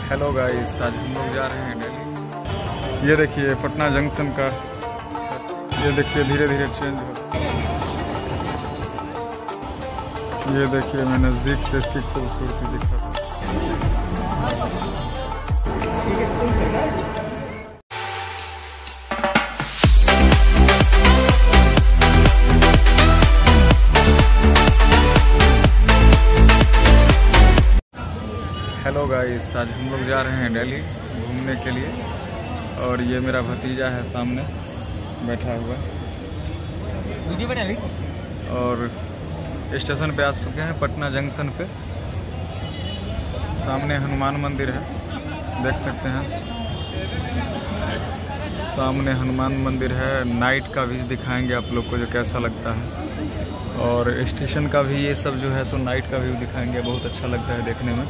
Hello guys, आज हम लोग जा रहे हैं दिल्ली। ये देखिए पटना जंक्शन का, ये देखिए धीरे धीरे चेंज हो। ये देखिए मैं नज़दीक से इसकी खूबसूरती दिखा रहा हूँ। हेलो गाइस, आज हम लोग जा रहे हैं दिल्ली घूमने के लिए। और ये मेरा भतीजा है सामने बैठा हुआ। और स्टेशन पे आ चुके हैं, पटना जंक्शन पे। सामने हनुमान मंदिर है, देख सकते हैं। सामने हनुमान मंदिर है। नाइट का भी दिखाएंगे आप लोग को जो कैसा लगता है। और स्टेशन का भी ये सब जो है सो नाइट का व्यू दिखाएंगे, बहुत अच्छा लगता है देखने में।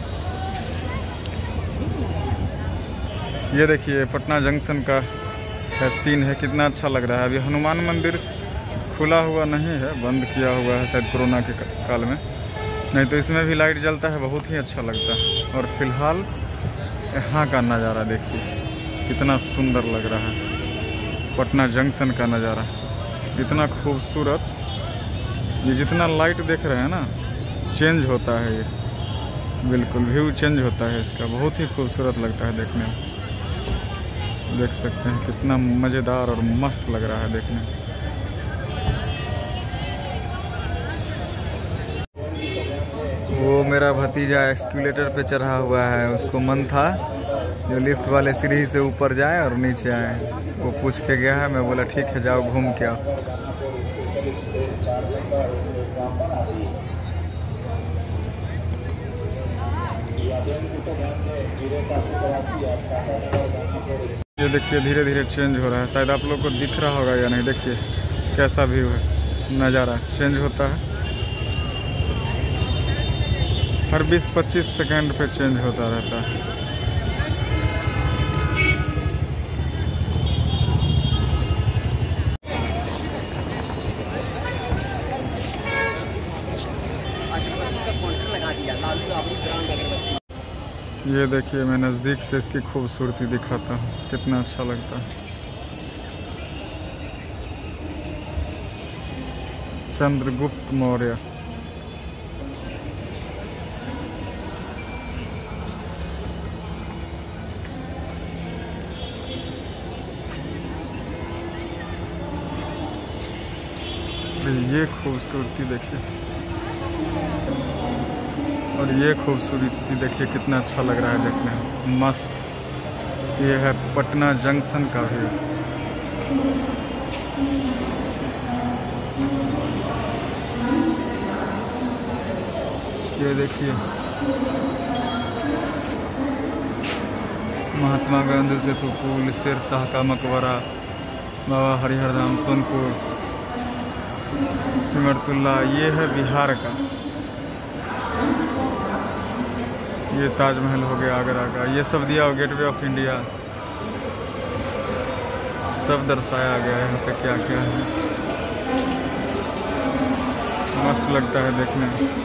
ये देखिए पटना जंक्शन का सीन है, कितना अच्छा लग रहा है। अभी हनुमान मंदिर खुला हुआ नहीं है, बंद किया हुआ है शायद कोरोना के काल में, नहीं तो इसमें भी लाइट जलता है, बहुत ही अच्छा लगता है। और फिलहाल यहाँ का नज़ारा देखिए कितना सुंदर लग रहा है। पटना जंक्शन का नज़ारा इतना खूबसूरत। ये जितना लाइट देख रहे हैं ना, चेंज होता है, ये बिल्कुल व्यू चेंज होता है इसका, बहुत ही खूबसूरत लगता है देखने में। देख सकते हैं कितना मज़ेदार और मस्त लग रहा है देखने में। वो मेरा भतीजा एस्केलेटर पे चढ़ा हुआ है, उसको मन था जो लिफ्ट वाले सीढ़ी से ऊपर जाए और नीचे आए। वो पूछ के गया है, मैं बोला ठीक है जाओ घूम के आओ। ये देखिए धीरे धीरे चेंज हो रहा है, शायद आप लोग को दिख रहा होगा या नहीं। देखिए कैसा व्यू है, नज़ारा चेंज होता है। हर 20-25 सेकंड पे चेंज होता रहता है। ये देखिए मैं नज़दीक से इसकी खूबसूरती दिखाता हूँ, कितना अच्छा लगता है। चंद्रगुप्त मौर्य। ये खूबसूरती देखिए, और ये खूबसूरती देखिए कितना अच्छा लग रहा है देखने में, मस्त। ये है पटना जंक्शन का व्यू। ये देखिए महात्मा गांधी सेतु पुल, शेर शाह का मकबरा, बाबा हरिहर धाम सोनपुर, सिमरतुल्ला। ये है बिहार का। ये ताजमहल हो गया आगरा का। ये सब दिया हो, गेटवे ऑफ इंडिया, सब दर्शाया गया है यहाँ पे क्या क्या है। मस्त लगता है देखने में।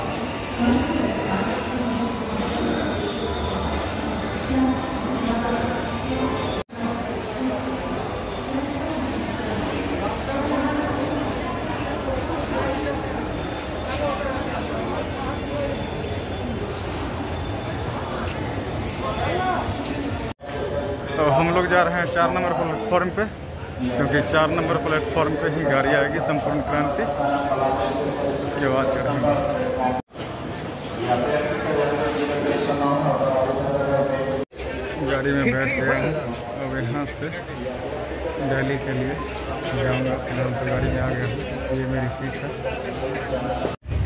तो हम लोग जा रहे हैं 4 नंबर प्लेटफॉर्म पे, क्योंकि 4 नंबर प्लेटफॉर्म पे ही गाड़ी आएगी संपूर्ण क्रांति, उसके बाद चढ़ेंगे। गाड़ी में बैठ गए हैं, अब यहाँ से दिल्ली के लिए जाऊँगा। फिलहाल तो गाड़ी में आ गया हूँ, ये मेरी सीट है।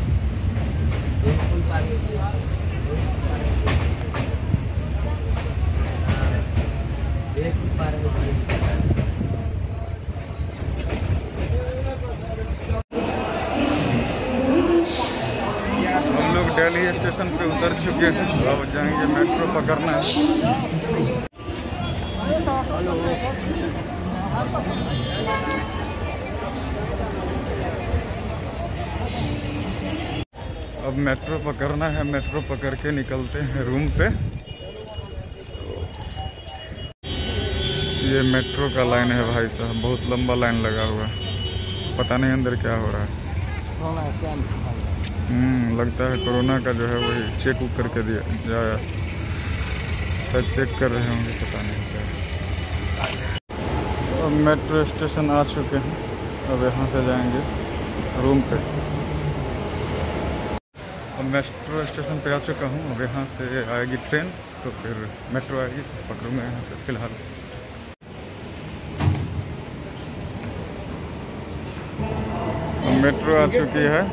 हम लोग दिल्ली स्टेशन पे उतर चुके हैं, अब जाएंगे मेट्रो पकड़ना है। अब मेट्रो पकड़ना है, मेट्रो पकड़ के निकलते हैं रूम पे। ये मेट्रो का लाइन है भाई साहब, बहुत लंबा लाइन लगा हुआ है, पता नहीं अंदर क्या हो रहा है। लगता है कोरोना का जो है वही चेक उक करके दिया जाया, शायद चेक कर रहे होंगे, पता नहीं क्या। अब मेट्रो स्टेशन आ चुके हैं, अब यहाँ से जाएंगे रूम पे। अब मेट्रो स्टेशन पे आ चुका हूँ, अब यहाँ से आएगी ट्रेन, तो फिर मेट्रो आएगी, पकड़ूँगा यहाँ से फिलहाल। अब मेट्रो आ चुकी है,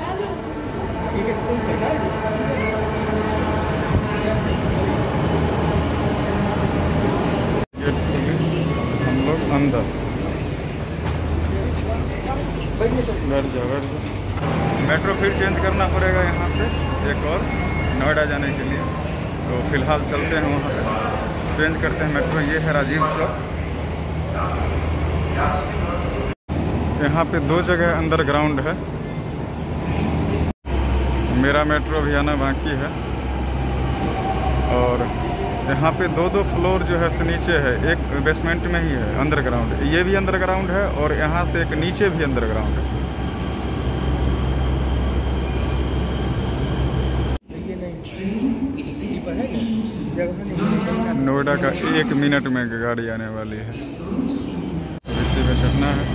गेट खुली, हम लोग अंदर। बैठ जाओ। मेट्रो फिर चेंज करना पड़ेगा यहाँ से एक और, नोएडा जाने के लिए। तो फिलहाल चलते हैं वहाँ पे, चेंज करते हैं मेट्रो। ये है राजीव चौक। यहाँ पे 2 जगह अंडरग्राउंड है। मेरा मेट्रो भी आना बाकी है। और यहाँ पे 2 फ्लोर जो है से नीचे है, एक बेसमेंट में ही है अंडरग्राउंड, ये भी अंडरग्राउंड है, और यहाँ से एक नीचे भी अंडरग्राउंड है। नोएडा का 1 मिनट में गाड़ी आने वाली है, इसी में चढ़ना है।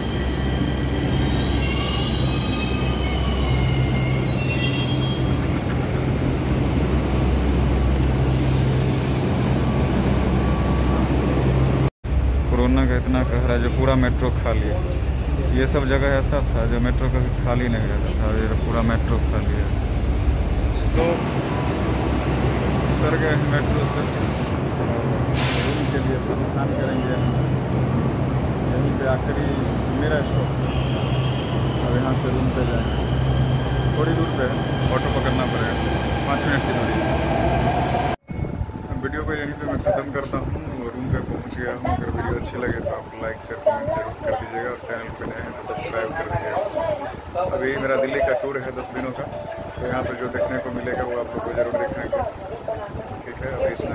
कोरोना का इतना कहर है जो पूरा मेट्रो खाली है। ये सब जगह ऐसा था जो मेट्रो कभी खाली नहीं रहता था, ये पूरा मेट्रो खाली है। तो उतर गए मेट्रो से, रूम के लिए प्रस्थान करेंगे यहाँ से। यहीं पे आखिरी मेरा स्टॉप है, अब यहाँ से रूम पे जाएंगे। थोड़ी दूर पे है, ऑटो पकड़ना पड़ेगा, 5 मिनट की दूरी। वीडियो को यहीं पे मैं ख़त्म करता हूँ, रूम पे पहुँच गया हूँ। अगर वीडियो अच्छी लगे तो आप लाइक शेयर कमेंट जरूर कर दीजिएगा, और चैनल पे नए हैं तो सब्सक्राइब कर दीजिएगा। अभी मेरा दिल्ली का टूर है 10 दिनों का, तो यहाँ पर जो देखने को मिलेगा वो आप लोग को ज़रूर दिखाएंगे। ठीक है, अभी